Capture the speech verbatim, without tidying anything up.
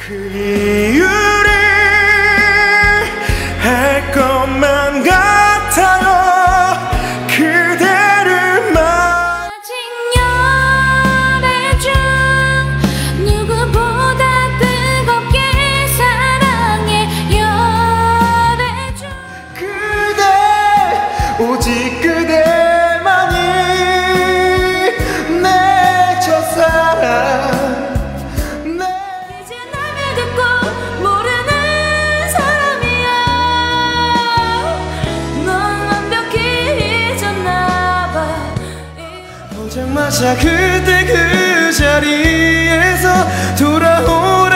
그 이유를 알 것만 같아요. 그대를 만 아직 열애 중 누구보다 뜨겁게 사랑해. 열애 중 그대 오직 그대만이 내 첫사랑. 이제 날 믿고 모르는 사람이야. 넌 완벽히 잊었나봐. 보자마자 그때 그 자리에서 돌아오라